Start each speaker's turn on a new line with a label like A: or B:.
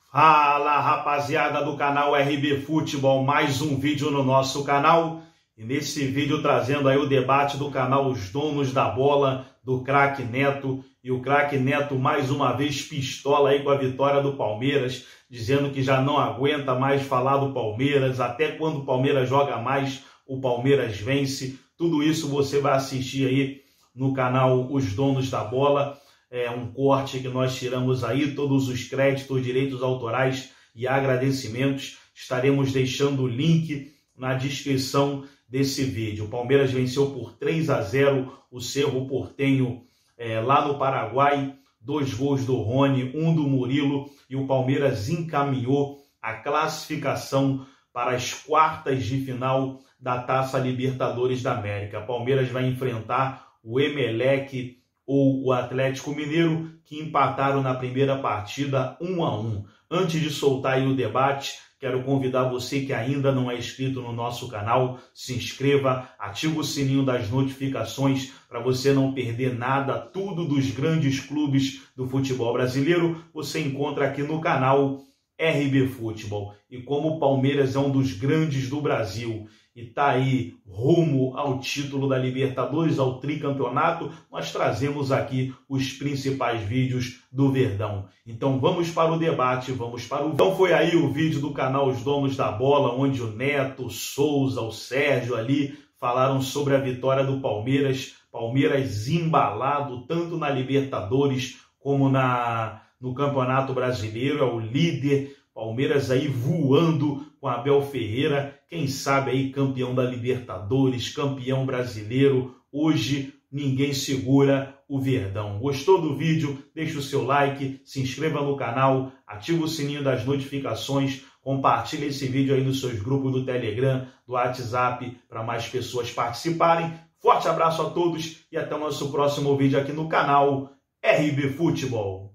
A: Fala, rapaziada do canal RB Futebol, mais um vídeo no nosso canal. E nesse vídeo trazendo aí o debate do canal Os Donos da Bola, do craque Neto. E o craque Neto mais uma vez pistola aí com a vitória do Palmeiras, dizendo que já não aguenta mais falar do Palmeiras, até quando o Palmeiras joga mais, o Palmeiras vence. Tudo isso você vai assistir aí no canal Os Donos da Bola. É um corte que nós tiramos aí, todos os créditos, direitos autorais e agradecimentos. Estaremos deixando o link na descrição desse vídeo. O Palmeiras venceu por 3-0 o Cerro Porteño lá no Paraguai. 2 gols do Rony, 1 do Murilo, e o Palmeiras encaminhou a classificação para as quartas de final da Taça Libertadores da América. Palmeiras vai enfrentar o Emelec ou o Atlético Mineiro, que empataram na primeira partida 1-1. Antes de soltar aí o debate, quero convidar você que ainda não é inscrito no nosso canal, se inscreva, ativa o sininho das notificações para você não perder nada, tudo dos grandes clubes do futebol brasileiro, você encontra aqui no canal RB Futebol. E como o Palmeiras é um dos grandes do Brasil e está aí rumo ao título da Libertadores, ao tricampeonato, nós trazemos aqui os principais vídeos do Verdão. Então vamos para o debate, vamos para o... Então foi aí o vídeo do canal Os Donos da Bola, onde o Neto, o Souza, o Sérgio ali falaram sobre a vitória do Palmeiras. Palmeiras embalado tanto na Libertadores como no Campeonato Brasileiro, é o líder. Palmeiras aí voando com Abel Ferreira, quem sabe aí campeão da Libertadores, campeão brasileiro. Hoje ninguém segura o Verdão. Gostou do vídeo? Deixa o seu like, se inscreva no canal, ativa o sininho das notificações, compartilhe esse vídeo aí nos seus grupos do Telegram, do WhatsApp, para mais pessoas participarem. Forte abraço a todos e até o nosso próximo vídeo aqui no canal RB Futebol.